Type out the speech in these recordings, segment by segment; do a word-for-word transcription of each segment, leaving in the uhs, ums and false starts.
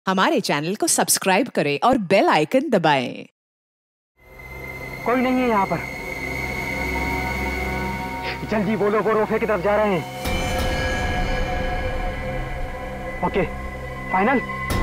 हमारे चैनल को सब्सक्राइब करें और बेल आइकन दबाएं। कोई नहीं है यहाँ पर। जल्दी बोलो, वो रोफे की तरफ जा रहे हैं। Okay, final.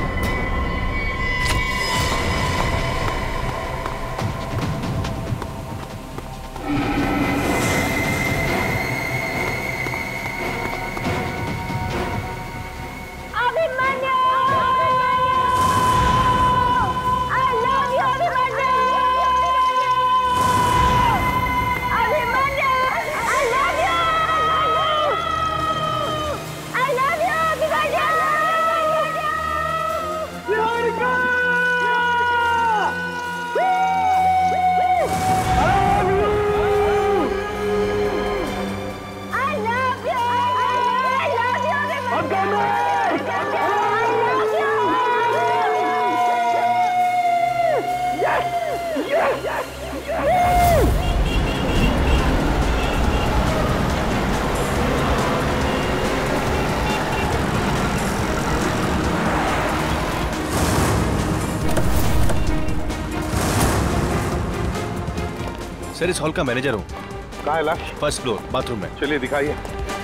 सर, इस हॉल का मैनेजर हूँ। कहाँ है लाश? फर्स्ट फ्लोर, बाथरूम में। चलिए दिखाइए।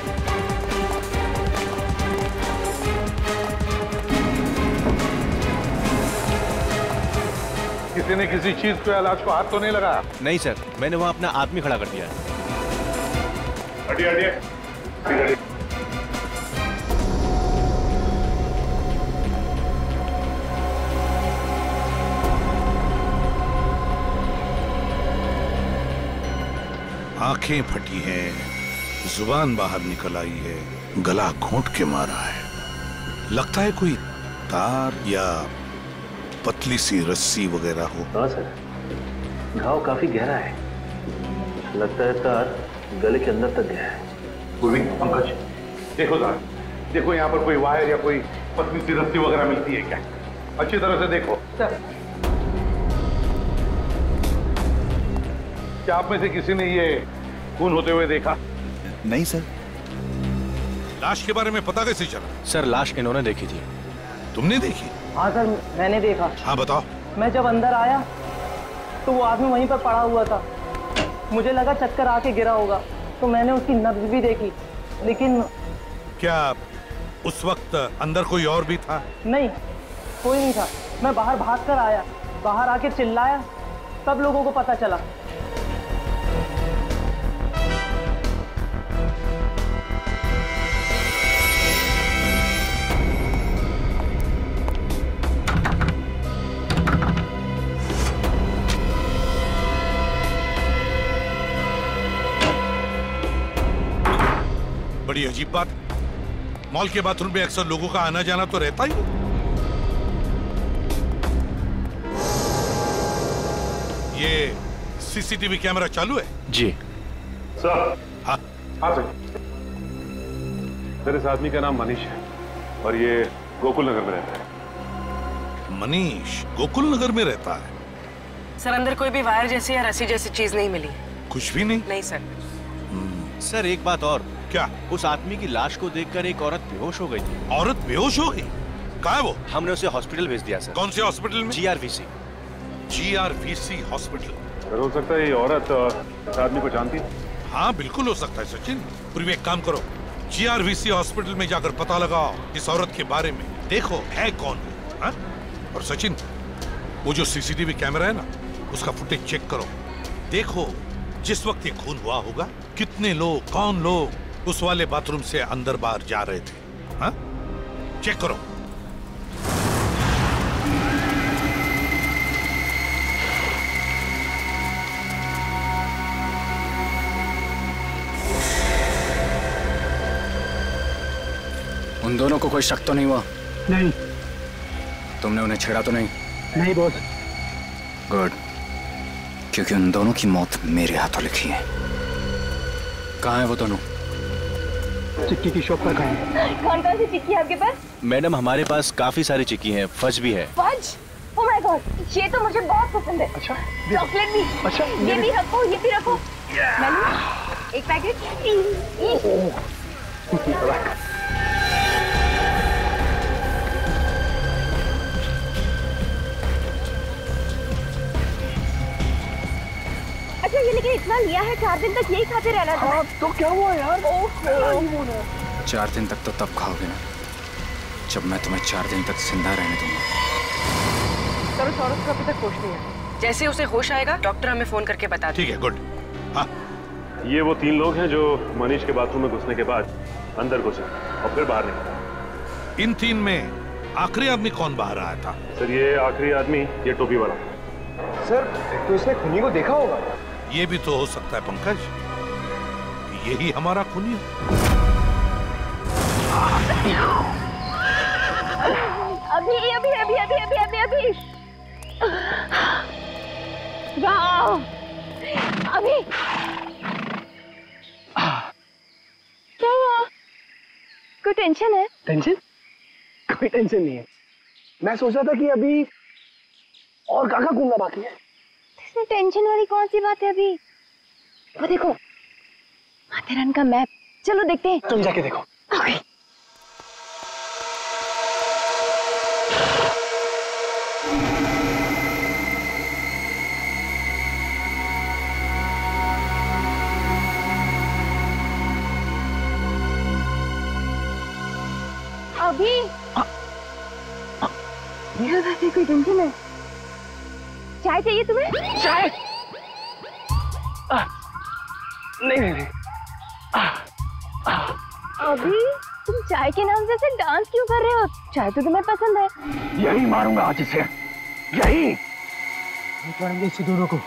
किसी ने किसी चीज को लाश को हाथ तो नहीं लगाया? नहीं सर, मैंने वहाँ अपना आदमी खड़ा कर दिया है। हटिए हटिए। आंखें फटी हैं, जुबान बाहर निकल आई है, गला घोंट के मारा है। लगता है कोई तार या पतली सी रस्सी वगैरह हो। हाँ सर, घाव काफी गहरा है। लगता है तार गले के अंदर तक गया है। पूर्वी, पंकज, देखो सर, देखो यहाँ पर कोई वायर या कोई पतली सी रस्सी वगैरह मिलती है क्या? अच्छी तरह से देखो। सर, क्या आप में से किसी ने ये खून होते हुए देखा? नहीं सर। लाश के बारे में पता कैसे चला? सर, लाश इन्होंने देखी थी। तुमने देखी? हाँ सर, मैंने देखा। हाँ बताओ। मैं जब अंदर आया तो वो आदमी वहीं पर पड़ा हुआ था। मुझे लगा चक्कर आके गिरा होगा, तो मैंने उसकी नब्ज भी देखी, लेकिन क्या उस वक्त अंदर कोई और भी था? नहीं, कोई नहीं था। मैं बाहर भाग कर आया, बाहर आके चिल्लाया, तब लोगों को पता चला। बड़ी अजीब बात, मॉल के बाथरूम में अक्सर लोगों का आना जाना तो रहता ही। ये सीसीटीवी कैमरा चालू है? जी सर। हाँ हाँ सर। सर, इस आदमी का नाम मनीष है और ये गोकुल नगर में रहता है। मनीष गोकुल नगर में रहता है? सर, अंदर कोई भी वायर जैसी या रस्सी जैसी चीज नहीं मिली। कुछ भी नहीं? नहीं सर। सर, एक बात और। क्या? उस आदमी की लाश को देखकर एक औरत बेहोश हो गई थी। औरत बेहोश हो गई? कहाँ है वो? हमने उसे हॉस्पिटल भेज दिया सर। कौन से हॉस्पिटल में? जीआरवीसी। GRVC hospital. हो सकता है ये औरत इस आदमी को जानती है। हाँ बिल्कुल हो सकता है सचिन। पूर्वी, एक काम करो, जीआरवीसी हॉस्पिटल में जाकर पता लगाओ इस औरत के बारे में, देखो है कौन है। और सचिन, वो जो सीसीटीवी कैमरा है ना, उसका फुटेज चेक करो। देखो जिस वक्त ये खून हुआ होगा, कितने लोग, कौन लोग उस वाले बाथरूम से अंदर बाहर जा रहे थे। हाँ, चेक करो। उन दोनों को कोई शक तो नहीं हुआ? नहीं। तुमने उन्हें छेड़ा तो नहीं? नहीं बॉस। गुड, क्योंकि उन दोनों की मौत मेरे हाथों लिखी है। कहाँ है वो दोनों? चिक्की की शॉप पर गए हैं। कौन कौन सी चिक्की है आपके पास? मैडम, हमारे पास काफी सारी चिक्की हैं, फज भी है। फज? ओह माय गॉड, ये तो मुझे बहुत पसंद है। अच्छा, चॉकलेट भी। अच्छा, ये भी रखो, ये भी रखो। एक पैकेट। फैसला लिया है चार दिन तक यही खाते रहना था। हाँ, तो क्या हुआ यार? चार दिन तक तो तब खाओगे ना जब मैं तुम्हें चार दिन तक जिंदा रहने दूंगा। सर उस औरत को अभी तक होश नहीं है। जैसे उसे होश आएगा डॉक्टर हमें फोन करके बता देगा। ठीक है, गुड। हाँ, ये वो तीन लोग हैं जो मनीष के बाथरूम में घुसने के बाद अंदर घुसे और फिर बाहर निकले। इन तीन में आखिरी आदमी कौन बाहर आया था? सर ये आखिरी आदमी ये टोपी वाला। सर तो इसने खूनी को देखा होगा। ये भी तो हो सकता है पंकज, यही हमारा खूनी है। अभी अभी अभी अभी अभी अभी अभी वाह अभी क्या हुआ? कोई टेंशन है? टेंशन? कोई टेंशन नहीं है। मैं सोच रहा था कि अभी और काका कूदना बाकी है। इसमें टेंशन वाली कौन सी बात है अभी? वो देखो माथेरान का मैप, चलो देखते हैं। तुम जाके देखो। ओके। अभी मेरे वैसे कोई टेंशन है? चाय चाहिए तुम्हें? चाय? आ, नहीं नहीं नहीं। आ, आ, अभी तुम चाय के नाम से ऐसे डांस क्यों कर रहे हो? चाय तो तुम्हें पसंद है। यही मारूंगा आज इसे, यही मारूंगा इसे दोनों को।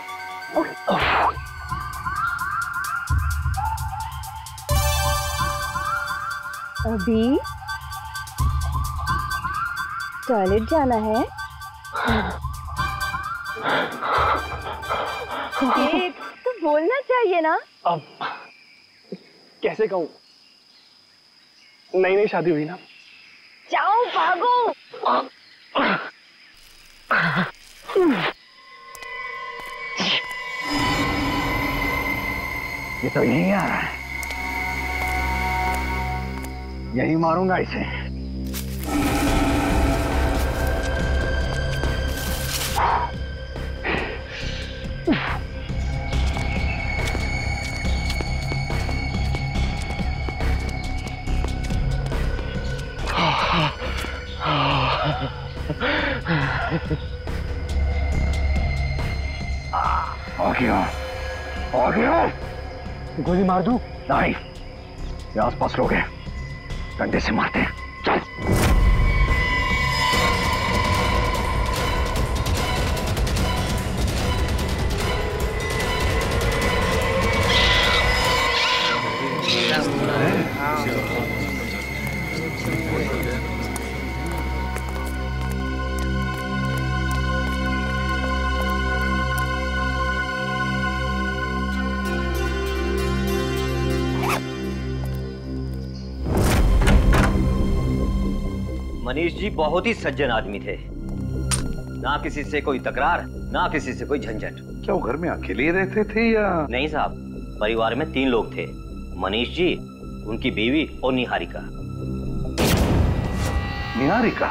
अभी टॉयलेट जाना है? ये तो बोलना चाहिए ना। अब कैसे कहूँ? नई नई शादी हुई ना। जाओ भागो। ये तो यहीं आ रहा है, यही मारूंगा इसे। आ गया, आ गया। गोली मार दूं? नहीं, ये आसपास लोग हैं, डंडे से मारते हैं। चल। मनीष जी बहुत ही सज्जन आदमी थे, ना किसी से कोई तकरार, ना किसी से कोई झंझट। क्या वो घर में अकेले रहते थे या? नहीं साहब, परिवार में तीन लोग थे, मनीष जी, उनकी बीवी और निहारिका। निहारिका?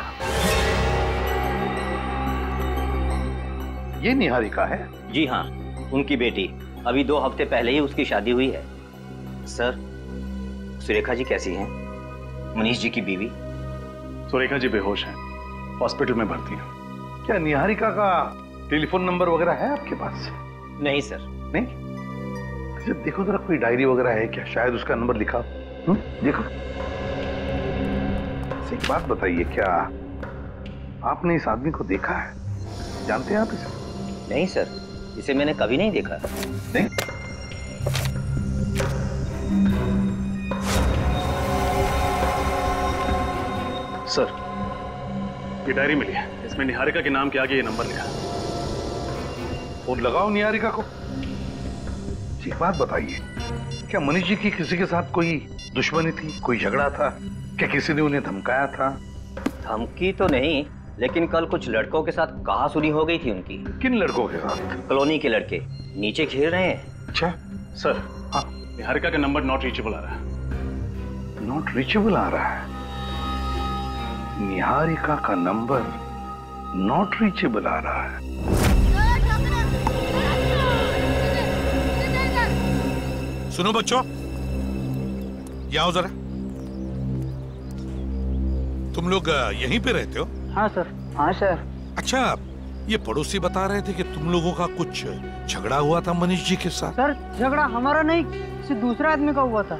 ये निहारिका है? जी हाँ, उनकी बेटी। अभी दो हफ्ते पहले ही उसकी शादी हुई है। सर, सुरेखा जी कैसी हैं? मनीष जी की बीवी। सुरेखा जी बेहोश हैं, हॉस्पिटल में भर्ती हैं। क्या निहारिका का टेलीफोन नंबर वगैरह है आपके पास? नहीं सर। नहीं? अच्छा देखो जरा, कोई डायरी वगैरह है क्या? शायद उसका नंबर लिखा। हुँ? देखो। एक बात बताइए, क्या आपने इस आदमी को देखा है? जानते हैं आप इसे? नहीं सर, इसे मैंने कभी नहीं देखा। नहीं? सर, ये डायरी मिली है, इसमें निहारिका के नाम के आगे ये नंबर लिखा। फोन लगाओ निहारिका को। एक बात बताइए, क्या मनीष जी की किसी के साथ कोई दुश्मनी थी, कोई झगड़ा था? क्या किसी ने उन्हें धमकाया था? धमकी तो नहीं, लेकिन कल कुछ लड़कों के साथ कहा सुनी हो गई थी उनकी। किन लड़कों के साथ? कॉलोनी के लड़के नीचे घेर रहे हैं। अच्छा सर, हाँ, निहारिका का नंबर नॉट रीचेबल आ रहा है। नॉट रीचेबल आ रहा है? निहारिका का नंबर नॉट रीचेबल आ रहा है। सुनो बच्चों, ये आओ जरा। तुम लोग यहीं पे रहते हो? हाँ सर। हाँ सर। अच्छा, ये पड़ोसी बता रहे थे कि तुम लोगों का कुछ झगड़ा हुआ था मनीष जी के साथ। सर झगड़ा हमारा नहीं, किसी दूसरे आदमी का हुआ था।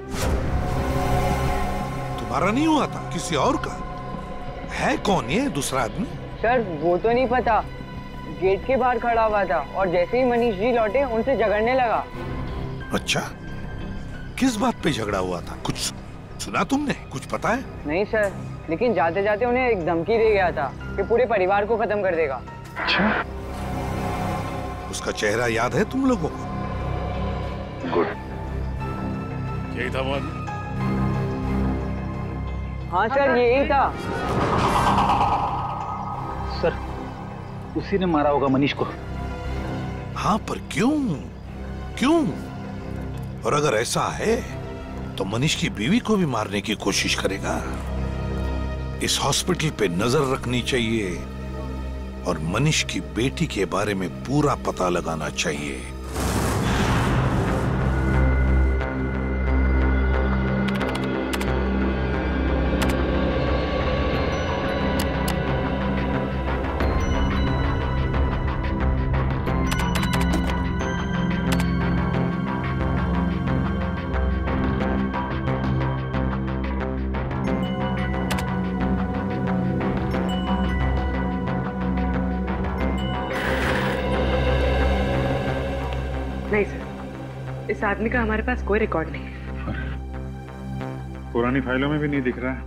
तुम्हारा नहीं हुआ था, किसी और का? है कौन ये दूसरा आदमी? सर वो तो नहीं पता, गेट के बाहर खड़ा हुआ था और जैसे ही मनीष जी लौटे उनसे झगड़ने लगा। अच्छा, किस बात पे झगड़ा हुआ था? कुछ सुना तुमने? कुछ पता है? नहीं सर, लेकिन जाते जाते उन्हें एक धमकी दे गया था कि पूरे परिवार को खत्म कर देगा। अच्छा, उसका चेहरा याद है तुम लोगों को? गुड। यही था वो आदमी? हाँ सर, यही था। सर, उसी ने मारा होगा मनीष को। हाँ, पर क्यों? क्यों? और अगर ऐसा है तो मनीष की बीवी को भी मारने की कोशिश करेगा। इस हॉस्पिटल पे नजर रखनी चाहिए और मनीष की बेटी के बारे में पूरा पता लगाना चाहिए। नहीं सर, इस आदमी का हमारे पास कोई रिकॉर्ड नहीं है। पुरानी फाइलों में भी नहीं दिख रहा है।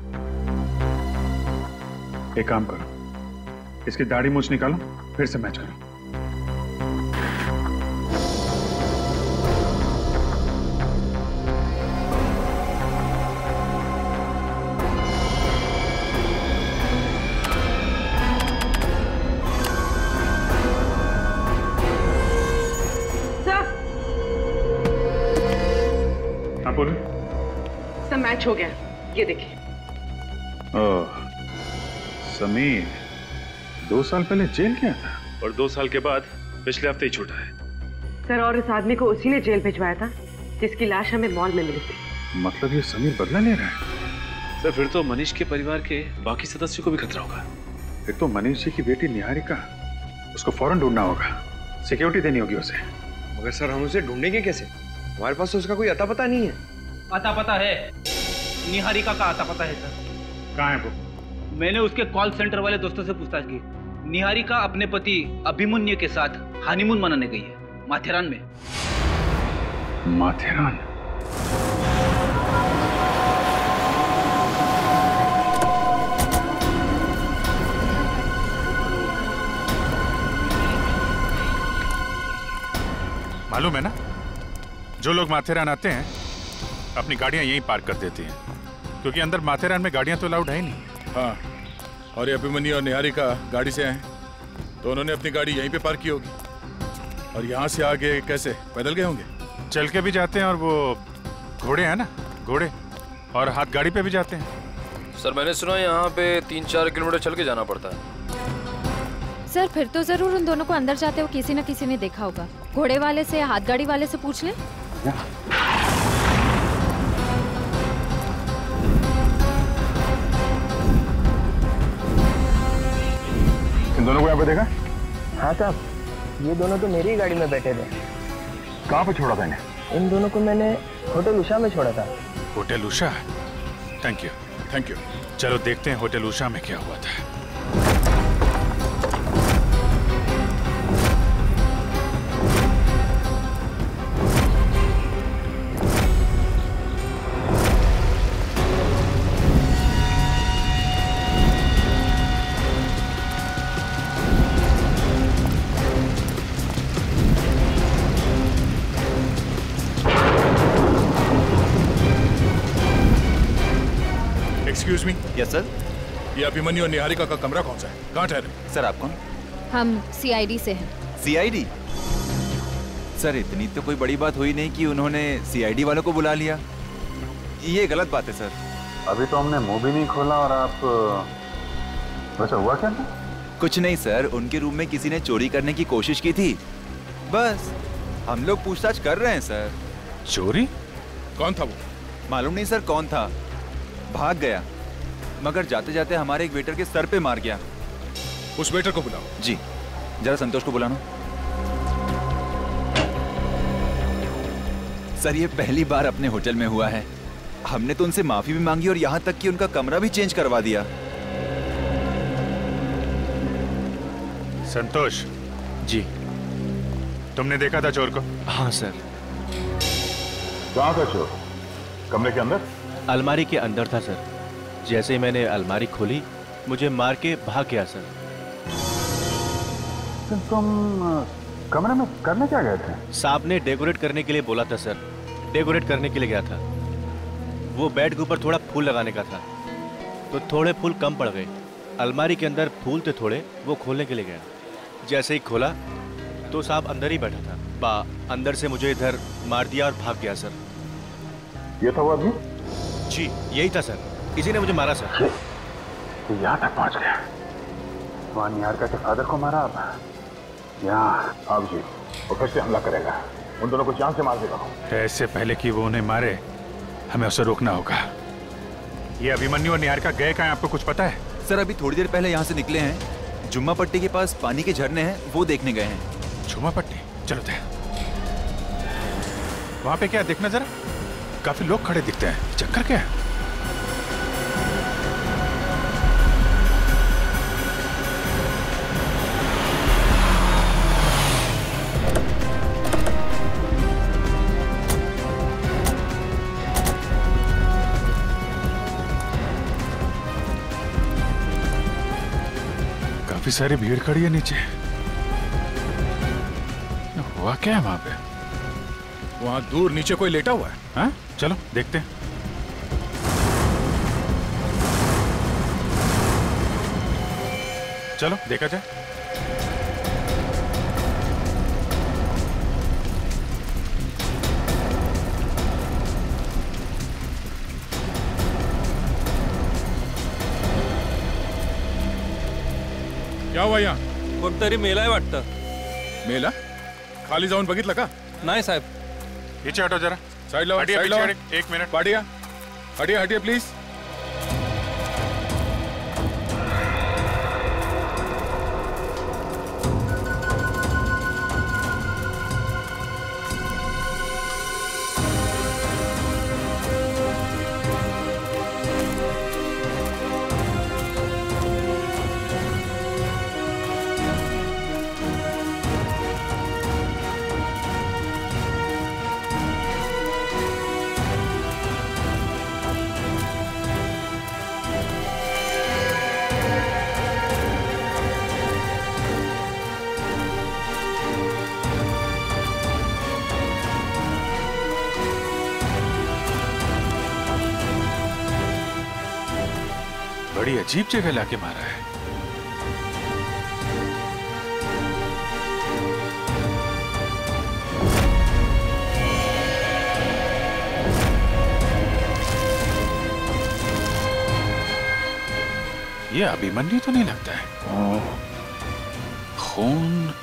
एक काम करो, इसकी दाढ़ी मूछ निकालो, फिर से मैच करो। सब मैच हो गया, ये देखिए। ओह, समीर दो साल पहले जेल गया था और दो साल के बाद पिछले हफ्ते ही छूटा है। सर, और इस आदमी को उसी ने जेल भिजवाया था जिसकी लाश हमें मॉल में मिली थी। मतलब ये समीर बदला ले रहा है? सर, फिर तो मनीष के परिवार के बाकी सदस्यों को भी खतरा होगा। फिर तो मनीष जी की बेटी निहारिका, उसको फौरन ढूंढना होगा, सिक्योरिटी देनी होगी उसे। मगर सर, हम उसे ढूंढेंगे कैसे? हमारे पास तो उसका कोई अता पता नहीं है। अता पता है, निहारिका का अता पता है सर। कहाँ है वो? मैंने उसके कॉल सेंटर वाले दोस्तों से पूछताछ की। निहारिका अपने पति अभिमन्यु के साथ हनीमून मनाने गई है माथेरान में। माथेरान? मालूम है ना, जो लोग माथेरान आते हैं अपनी गाड़ियां यहीं पार्क कर देती हैं, क्योंकि अंदर माथेरान में गाड़ियां तो अलाउड है ही नहीं। हाँ, और ये अभिमन्यु और निहारिका गाड़ी से आए तो उन्होंने अपनी गाड़ी यहीं पे पार्क की होगी। और यहाँ से आगे कैसे, पैदल गए होंगे? चल के भी जाते हैं और वो घोड़े हैं ना, घोड़े, और हाथ गाड़ी पे भी जाते हैं। सर, मैंने सुना यहाँ पे तीन चार किलोमीटर चल के जाना पड़ता है। सर, फिर तो जरूर उन दोनों को अंदर जाते हो किसी न किसी ने देखा होगा। घोड़े वाले से या हाथ गाड़ी वाले से पूछ ले। इन दोनों को यहाँ पे देखा? हाँ साहब, ये दोनों तो मेरी गाड़ी में बैठे थे। कहाँ पे छोड़ा था इन्हें? इन दोनों को मैंने होटल उषा में छोड़ा था। Hotel Usha? Thank you, thank you. चलो देखते हैं होटल उषा में क्या हुआ था। Excuse me. Yes sir. ये अभिमन्यु और निहारिका का कमरा कौन सा है? कहाँ ठहरे? सर आप कौन? हम सीआईडी से हैं। सीआईडी? सर, इतनी तो कोई बड़ी बात हुई नहीं कि उन्होंने सीआईडी वालों को बुला लिया। ये गलत बात है सर। अभी तो हमने मुंह भी नहीं खोला और आप... वैसे हुआ क्या था? कुछ नहीं सर, उनके रूम में किसी ने चोरी करने की कोशिश की थी, बस हम लोग पूछताछ कर रहे हैं सर। चोरी? कौन था वो? मालूम नहीं सर कौन था, भाग गया, मगर जाते जाते हमारे एक वेटर के सर पे मार गया। उस वेटर को बुलाओ। जी, जरा संतोष को बुलाना। सर ये पहली बार अपने होटल में हुआ है, हमने तो उनसे माफी भी मांगी और यहाँ तक कि उनका कमरा भी चेंज करवा दिया। संतोष जी, तुमने देखा था चोर को? हाँ सर। कहाँ था चोर? कमरे के अंदर? अलमारी के अंदर था सर। जैसे ही मैंने अलमारी खोली मुझे मार के भाग गया सर। तुम कमरे में करने क्या गए थे? साहब ने डेकोरेट करने के लिए बोला था सर, डेकोरेट करने के लिए गया था। वो बेड के ऊपर थोड़ा फूल लगाने का था तो थोड़े फूल कम पड़ गए। अलमारी के अंदर फूल थे थोड़े, वो खोलने के लिए गया। जैसे ही खोला तो साहब अंदर ही बैठा था। बा अंदर से मुझे इधर मार दिया और भाग गया सर। ये था वो आदमी? जी यही था सर, इसी ने मुझे मारा सर। तो यहाँ तक पहुँच गया, वहाँ निहारिका के फादर को मारा। अब यहाँ आप जी वो फिर से हमला करेगा, उन दोनों को जान से मार देगा। ऐसे पहले कि वो उन्हें मारे हमें उसे रोकना होगा। ये अभिमन्यु और निहारिका गए कहाँ, आपको कुछ पता है? सर अभी थोड़ी देर पहले यहाँ से निकले हैं, जुम्मा पट्टी के पास पानी के झरने हैं, वो देखने गए हैं। जुम्मा पट्टी? चलो थे वहां पे। क्या देखना जरा, काफी लोग खड़े दिखते हैं, चक्कर क्या है? काफी सारी भीड़ खड़ी है नीचे। हुआ क्या है वहां पे? वहां दूर नीचे कोई लेटा हुआ है। हाँ? चलो देखते हैं। चलो देखा जाए। क्या हुआ यहाँ? कोणतरी मेलाय वाटतं। मेला? खाली जाऊन बघितलं का? नाही साहेब। पीछे हटो जरा। साइड लो, हटिए, साइड लो। पीछे एक मिनट। पाटिया, हटिए हटिए प्लीज। बड़ी अजीब जगह लाके मारा है। ये अभिमन्यु तो नहीं लगता है। खून।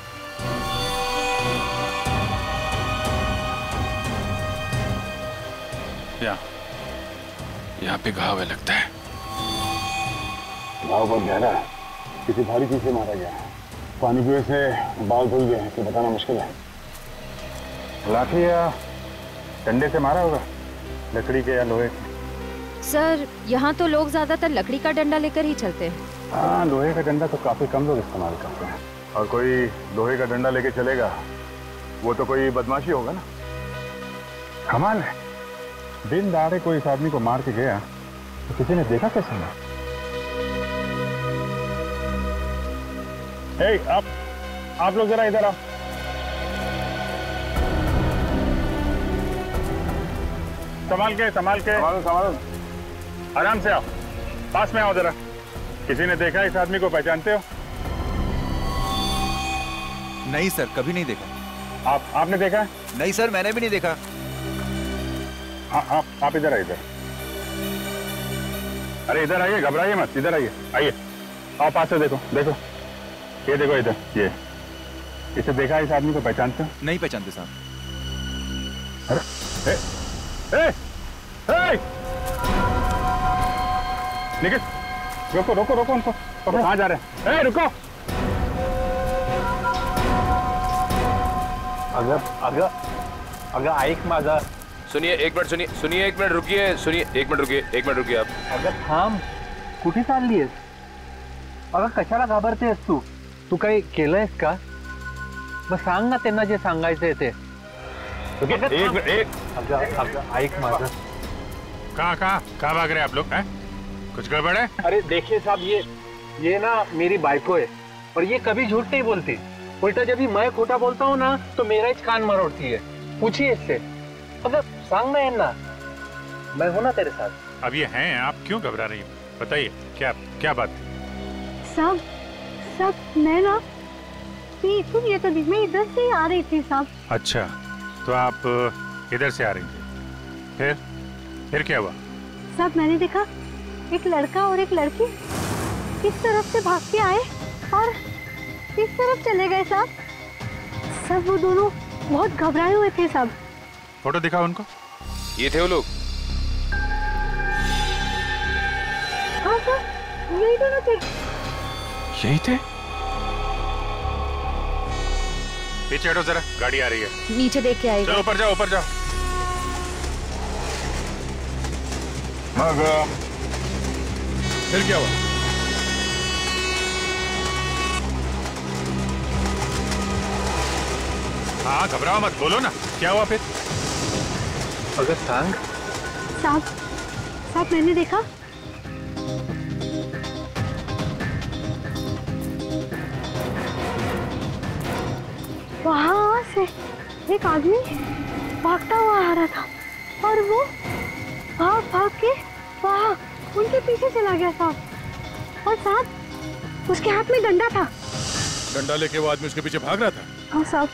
यहाँ यहाँ पे घाव है लगता है। घाव बहुत गहरा है, किसी भारी चीज से मारा गया है। पानी की वजह से बाल धुल गए हैं तो बताना मुश्किल है। लाठी या डंडे से मारा होगा, लकड़ी के या लोहे के। सर यहाँ तो लोग ज्यादातर लकड़ी का डंडा लेकर ही चलते हैं। हाँ, लोहे का डंडा तो काफी कम लोग इस्तेमाल करते हैं, और कोई लोहे का डंडा लेके चलेगा वो तो कोई बदमाशी होगा ना। कमाल है, दिन दहाड़े कोई इस आदमी को मार के गया तो किसी ने देखा कैसे ना? हे, आप आप लोग जरा इधर आओ। संभाल के संभाल के संभालो संभालो, आराम से आओ, पास में आओ जरा। किसी ने देखा इस आदमी को, पहचानते हो? नहीं सर, कभी नहीं देखा। आप आपने देखा? नहीं सर, मैंने भी नहीं देखा। हाँ, आप आप इधर आइए, इधर। अरे इधर आइए, घबराइए मत, इधर आइए, आइए, आओ पास से देखो, देखो ये देखो इधर, ये इसे देखा इस आदमी को, पहचानते हो? नहीं पहचानते साहब। अरे ए, ए, निखिल रोको रोको रोको उनको। कहाँ जा रहे हैं? ए, रुको। अगर अगर अगर ऐक माझा। सुनिए एक मिनिट, सुनिए सुनिए एक मिनिट रुकिए, सुनिए एक मिनिट रुकिए, एक मिनिट रुकिए आप। अगं थांब, कुठे चाललीयस? अगं कशाला घाबरतेस तू? तू काही केलंयस का? मग सांग ना त्यांना जे सांगायचंय ते। एक एक अगं अगं ऐक माझं। कहाँ कहाँ कहाँ भाग रहे हैं आप लोग? हैं कुछ गड़बड़ है? अरे देखिए साहब, ये ये ना मेरी बाइको है और ये कभी झूठ नहीं बोलती। उल्टा जब भी मैं खोटा बोलता हूँ ना तो मेरा ही कान मरोड़ती है। पूछिए इससे। अगर सांग ना ना, मैं हूं ना तेरे साथ। अब ये हैं, आप क्यों घबरा रही हैं? बताइए क्या क्या बात थी? साहब साहब मैं ना ये सुनिए तो मैं इधर से आ रही थी साहब। अच्छा तो आप इधर से आ रही थी, फिर फिर क्या हुआ? साहब मैंने देखा एक लड़का और एक लड़की इस तरफ से भाग के आए और इस तरफ चले गए साहब। सब वो दोनों बहुत घबराए हुए थे साहब। फोटो दिखाओ उनको। ये थे वो लोग? हाँ सर, यही दोनों थे। यही थे? पीछे हटो जरा, गाड़ी आ रही है। नीचे देख के आएगा। चलो ऊपर जाओ, ऊपर जाओ। मगर फिर क्या हुआ? हाँ घबराओ मत, बोलो ना क्या हुआ फिर? अगर सांग। साहब साहब मैंने देखा वहां से एक आदमी भागता हुआ आ रहा था और वो भाग भाग के वहां उनके पीछे चला गया साहब। और साहब उसके हाथ में डंडा था। डंडा लेके वो आदमी उसके पीछे भाग रहा था? हाँ साहब।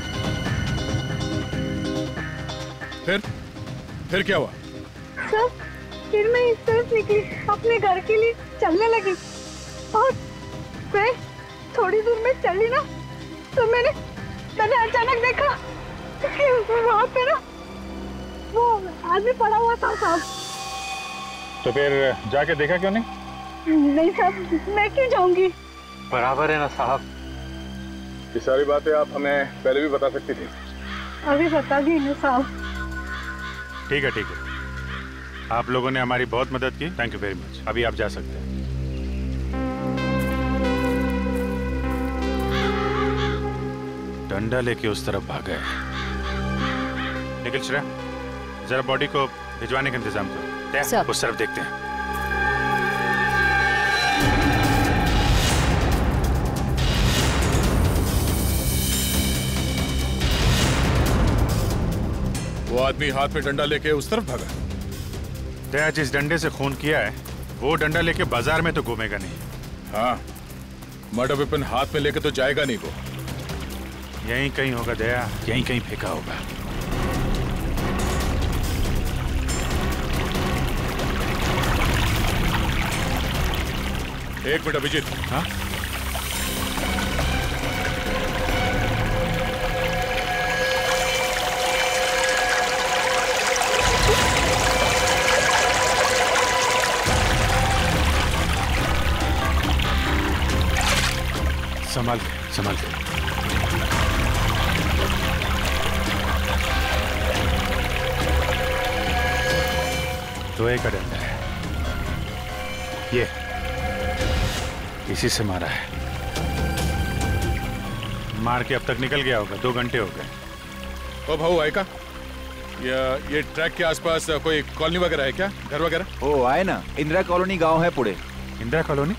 फिर फिर क्या हुआ? सर फिर मैं इस तरफ निकली, अपने घर के लिए चलने लगी और मैं थोड़ी दूर में चली ना तो मैंने मैंने अचानक देखा कि वहाँ पे ना वो आदमी पड़ा हुआ था साहब। तो फिर जाके देखा क्यों नहीं? नहीं साहब, मैं क्यों जाऊंगी? बराबर है ना साहब। ये सारी बातें आप हमें पहले भी बता सकती थी। अभी बता दी ना साहब। ठीक है ठीक है, आप लोगों ने हमारी बहुत मदद की, थैंक यू वेरी मच। अभी आप जा सकते हैं। डंडा लेके उस तरफ भागा है। निखिल श्रेया, जरा बॉडी को भिजवाने का इंतजाम करो। उस तरफ देखते हैं। वो आदमी हाथ में डंडा लेके उस तरफ भागा? दया जिस डंडे से खून किया है वो डंडा लेके बाजार में तो घूमेगा नहीं। हाँ, मर्डर वेपन हाथ में लेके तो जाएगा नहीं वो। यहीं कहीं होगा दया, यहीं कहीं फेंका होगा। एक मिनट अभिजीत। हाँ संभाल के संभाल के। लोहे का डंडा है ये, इसी से मारा है। मार के अब तक निकल गया होगा, दो घंटे हो गए। ओ भाऊ आएगा? या ये ट्रैक के आसपास कोई कॉलोनी वगैरह है क्या, घर वगैरह? ओ आए ना, इंदिरा कॉलोनी गांव है पुणे। इंदिरा कॉलोनी?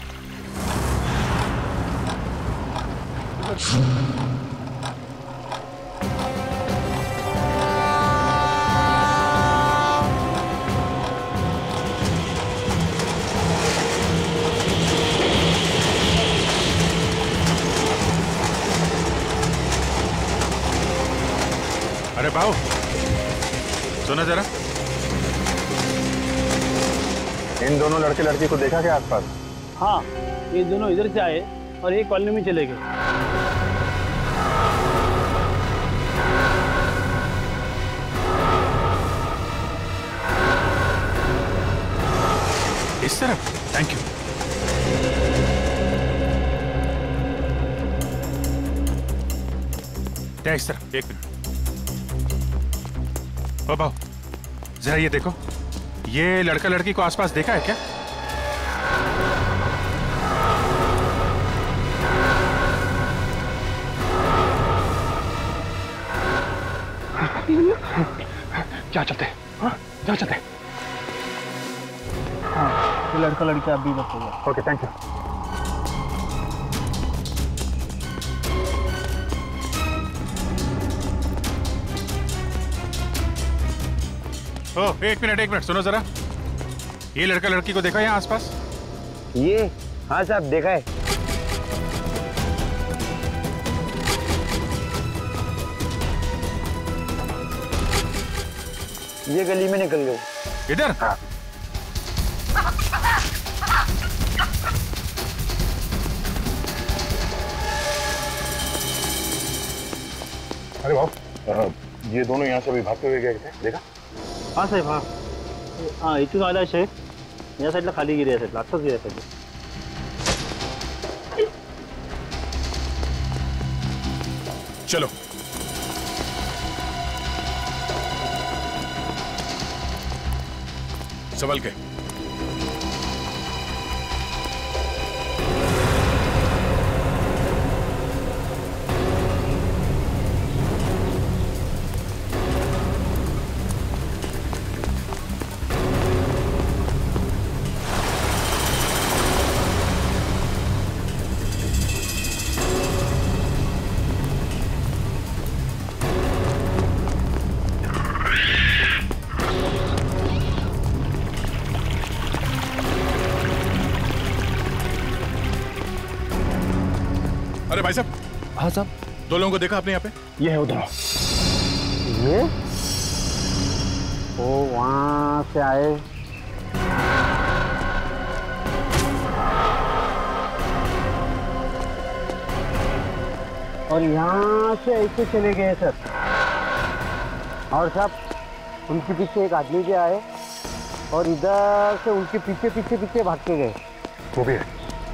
अरे भाऊ सुनो जरा। इन दोनों लड़के लड़की को देखा क्या आसपास? हाँ, ये दोनों इधर से आए और एक कॉलोनी में चले गए। इस तरफ। Thank you. क्या इस तरफ? एक मिनट। ओ भाऊ, जरा ये देखो, ये लड़का लड़की को आसपास देखा है क्या? क्या चलते? हाँ, क्या चलते? हाँ, ये लड़का लड़की आप भी बताइए। Okay, thank you. ओ, एक मिनट एक मिनट सुनो जरा, ये लड़का लड़की को देखा यहाँ आसपास? ये हाँ साहब, देखा है। ये गली में निकल गए। इधर? हाँ। अरे भाव, ये दोनों यहाँ से अभी भागते हुए गए थे, देखा? हाँ साहेब, हाँ हाँ इथून आला शेख या साईडला खाली गिरी साईडला आत्ताच गिरी साईडला. चलो संभल के. अरे भाई साहब. हाँ साहब. दो लोगों को देखा आपने यहाँ पे? ये है उधर. ये वो वहां से आए. और यहाँ से ऐसे चले गए सर. और साहब उनके पीछे एक आदमी भी आए और इधर से उनके पीछे पीछे पीछे भाग के गए. वो भी है.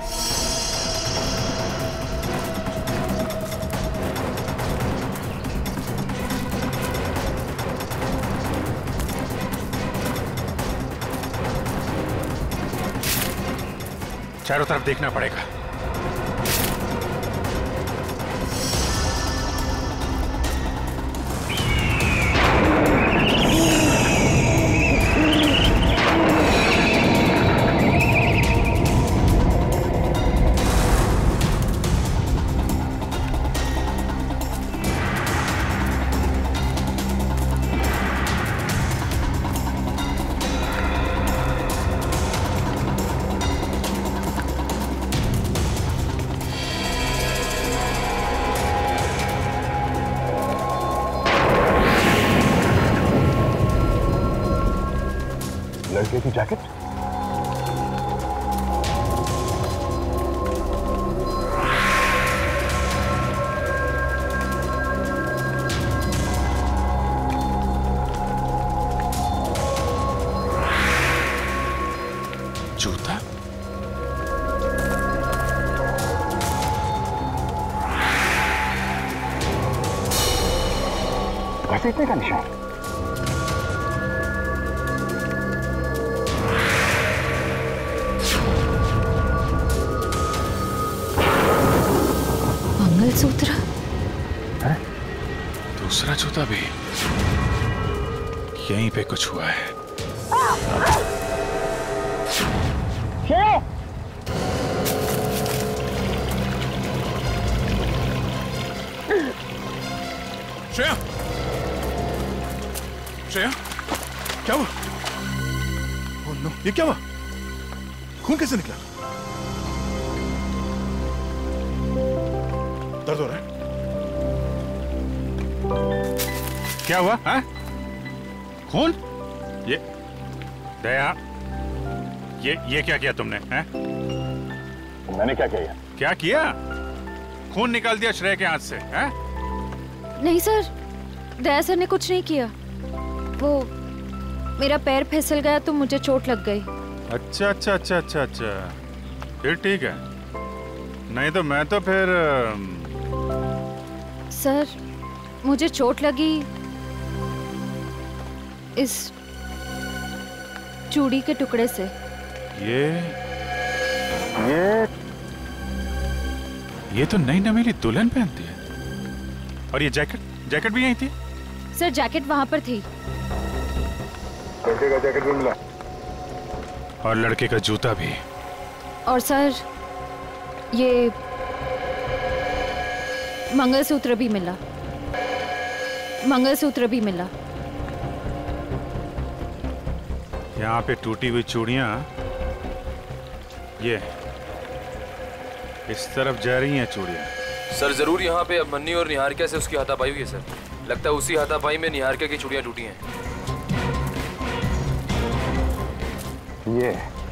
चारों तरफ देखना पड़ेगा. लड़के की जैकेट. जूता. घसीटने का निशान. मंगलसूत्र. दूसरा जूता भी. यहीं पे कुछ हुआ है. श्रेया. श्रेया क्या हुआ? ओह नो, ये क्या हुआ? खून कैसे निकला? दर्द हो रहा है? क्या हुआ? हाँ? खून? ये दया, ये ये क्या किया तुमने? हैं? मैंने क्या किया? क्या किया? खून निकाल दिया श्रेय के हाथ से. हैं? नहीं सर, दया सर ने कुछ नहीं किया. वो मेरा पैर फिसल गया तो मुझे चोट लग गई. अच्छा अच्छा अच्छा अच्छा अच्छा, फिर ठीक है। नहीं तो मैं तो फिर सर, मुझे चोट लगी इस चूड़ी के टुकड़े से। ये ये ये तो नई नवेली दुल्हन पहनती है। और ये जैकेट जैकेट भी यही थी? सर, जैकेट वहां पर थी। लड़के का जैकेट भी मिला और लड़के का जूता भी। और सर, ये मंगलसूत्र भी मिला। मंगलसूत्र भी मिला। यहाँ पे टूटी हुई चूड़ियां ये इस तरफ जा रही हैं चूड़ियां। सर जरूर यहाँ पे मन्नी और निहारिका से उसकी हाथापाई हुई है सर। लगता है उसी हाथापाई में निहारिका की चूड़ियां टूटी हैं। ये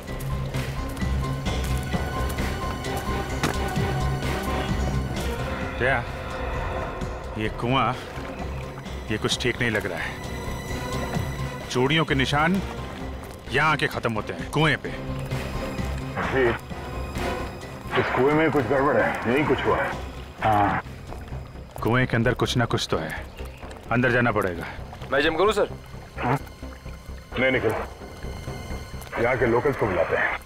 क्या ये कुआं, ये कुछ ठीक नहीं लग रहा है। चूड़ियों के निशान यहाँ आके खत्म होते हैं कुएं पे। जी, इस कुएं में कुछ गड़बड़ है, यही कुछ हुआ है। हाँ, कुएं के अंदर कुछ ना कुछ तो है। अंदर जाना पड़ेगा। मैं जम करूं सर? हाँ? नहीं निकल, यहाँ के लोकल्स को बुलाते हैं।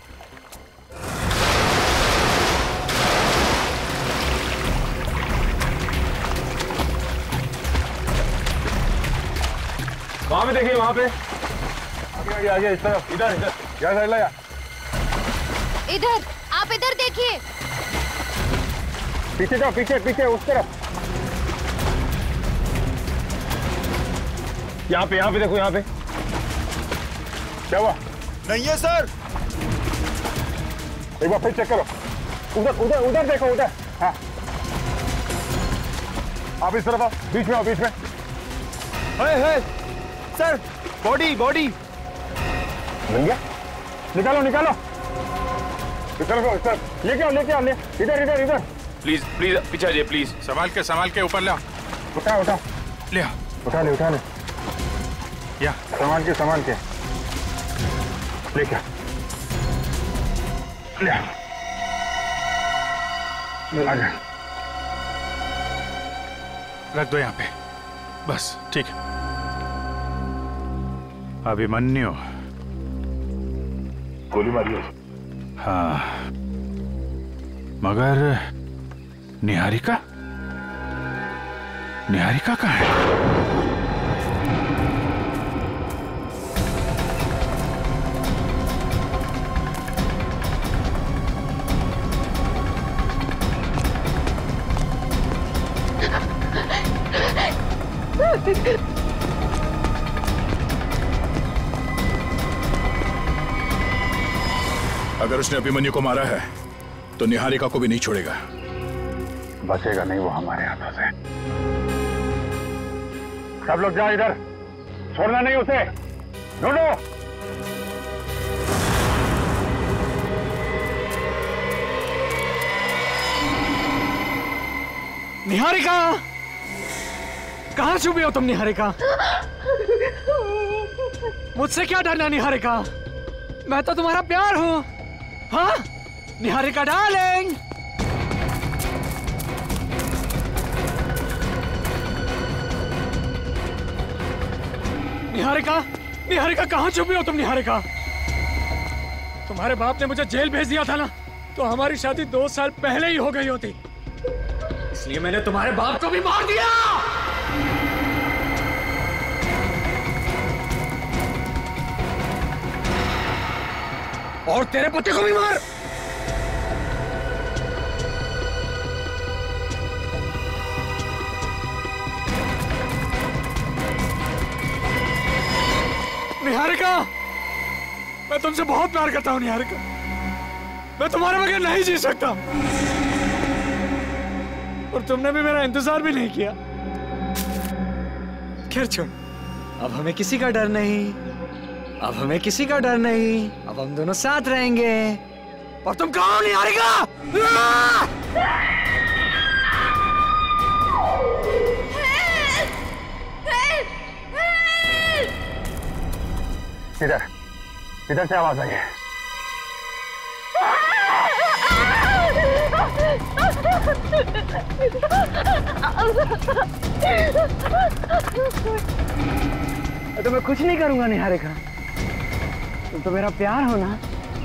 वहां पे देखिए, वहां पे आगे आगे आगे, इस तरफ, इधर इधर, यहाँ साइड लाया। इधर, आप इधर देखिए। पीछे जाओ, पीछे पीछे उस तरफ। यहाँ पे यहाँ पे देखो, यहाँ पे क्या हुआ? नहीं है सर। एक बार फिर चेक करो। उधर उधर उधर देखो, उधर। हाँ, आप इस तरफ आओ, बीच में आओ, बीच में। है, है। सर, बॉडी बॉडी मिल गया? निकालो निकालो, इस तरफ इस तरफ, लेके आओ लेके आओ, ले इधर इधर इधर। प्लीज प्लीज पीछे आ जाइए प्लीज। संभाल के संभाल के ऊपर ले आओ। उठा उठा ले आओ, उठा ले उठा ले। या सामान के सामान के लेके आ, ले आ। आजा, रख दो यहाँ पे, बस ठीक है। अभिमन्यु गोली मारी है। हाँ, मगर निहारिका निहारिका कहाँ है? अगर उसने अभिमन्यु को मारा है तो निहारिका को भी नहीं छोड़ेगा। बचेगा नहीं वो हमारे हाथों से। सब लोग जाओ इधर, छोड़ना नहीं उसे, ढूंढो। निहारिका, कहाँ छुपी हो तुम निहारिका? मुझसे क्या डरना निहारिका? मैं तो तुम्हारा प्यार हूँ। हाँ निहारिका डार्लिंग। निहारिका, निहारिका कहाँ छुपी हो तुम निहारिका? तुम्हारे बाप ने मुझे जेल भेज दिया था ना, तो हमारी शादी दो साल पहले ही हो गई होती, इसलिए मैंने तुम्हारे बाप को भी मार दिया। और तेरे पति को भी मार। निहारिका, मैं तुमसे बहुत प्यार करता हूं निहारिका, मैं तुम्हारे बगैर नहीं जी सकता, और तुमने भी मेरा इंतजार भी नहीं किया। खैर छोड़, अब हमें किसी का डर नहीं, अब हमें किसी का डर नहीं, अब हम दोनों साथ रहेंगे। और तुम कौन निहारिका? इधर, इधर से आवाज आई है। तो मैं कुछ नहीं करूंगा निहारिका, तुम तो मेरा प्यार हो ना।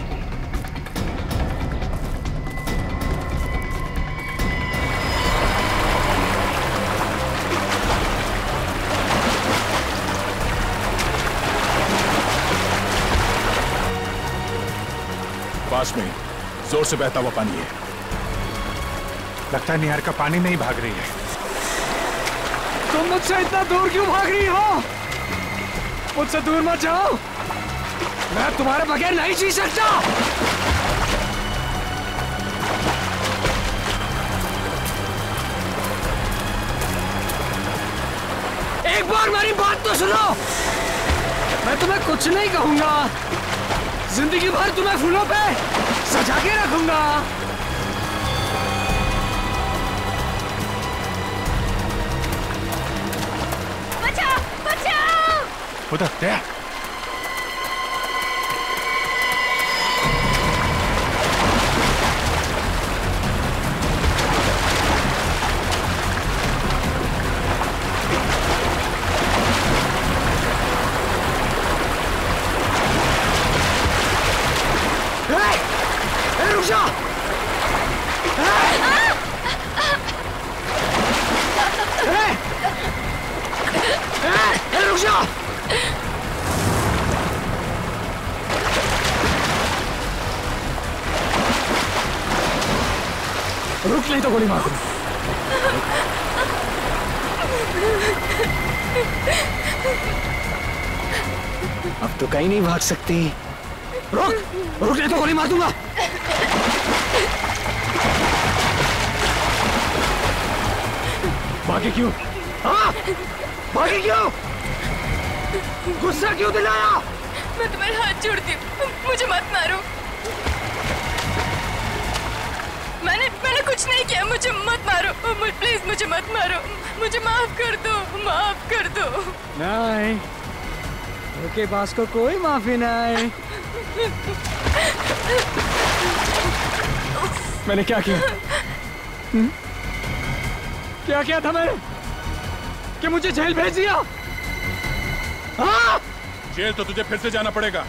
पास में जोर से बहता हुआ पानी है। लगता है निहारिका पानी में ही भाग रही है। तुम मुझसे इतना दूर क्यों भाग रही हो? मुझसे दूर मत जाओ, मैं तुम्हारे बगैर नहीं जी सकता। एक बार मेरी बात तो सुनो, मैं तुम्हें कुछ नहीं कहूंगा, जिंदगी भर तुम्हें फूलों पे सजा के रखूंगा। बचाओ, बचाओ! उधर क्या? रुक जा! रुक जा! रुक नहीं तो गोली मार दूं। अब तो कहीं नहीं भाग सकती। रुक! रुक नहीं तो गोली मार दूंगा। भागे क्यों? हाँ? भागे क्यों? गुस्सा क्यों दिलाया? मैं तुम्हारे हाथ जोड़ती हूँ, मुझे मत मारो। मैंने मैंने कुछ नहीं किया, मुझे मत मारो। प्लीज मुझे मत मारो, मुझे माफ कर दो, माफ कर दो। नहीं, ओके बास को कोई माफी नहीं। मैंने क्या किया? हुँ? क्या किया था मैंने कि मुझे जेल भेज दिया? हाँ? जेल तो तुझे फिर से जाना पड़ेगा।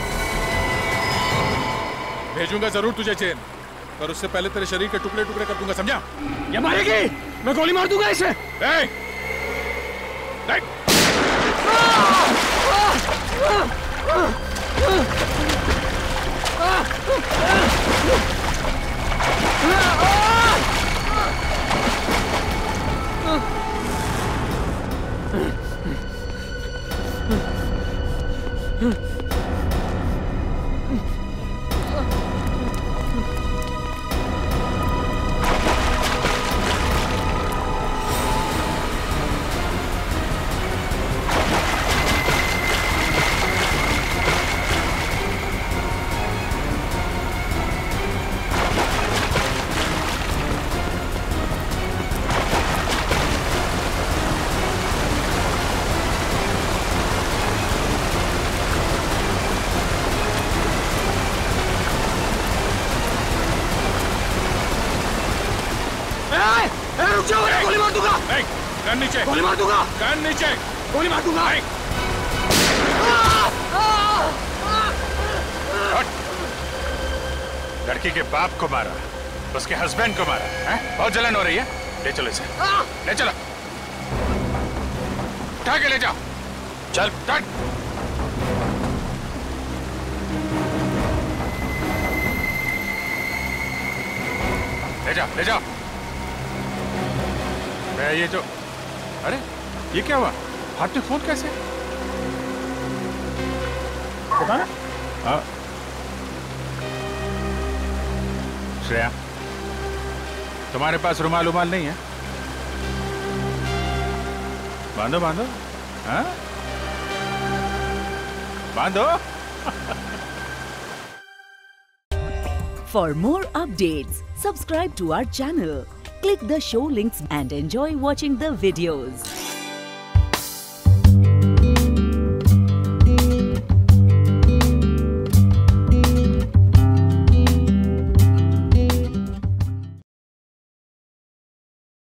भेजूंगा जरूर तुझे जेल, पर उससे पहले तेरे शरीर के टुकड़े टुकड़े कर दूंगा, समझा? ये मारेगी, मैं गोली मार दूंगा इसे। नहीं, नहीं। रुक जाओ, गोली मार दूंगा। नहीं, गन नीचे। गोली मार दूंगा। गन नीचे। गोली मार दूंगा। लड़की के बाप को मारा, उसके हस्बैंड को मारा, हैं? बहुत जलन हो रही है। ले चलो इसे, ले चलो, उठा के ले जाओ। चल, चल। ले जाओ, ले जाओ। मैं ये जो, अरे ये क्या हुआ? हाथ में फोन कैसे? पता ना? हाँ। श्रेया, तुम्हारे पास रुमाल उमाल नहीं है? बांधो बांधो, हाँ? बांधो। For more updates, subscribe to our channel, click the show links and enjoy watching the videos.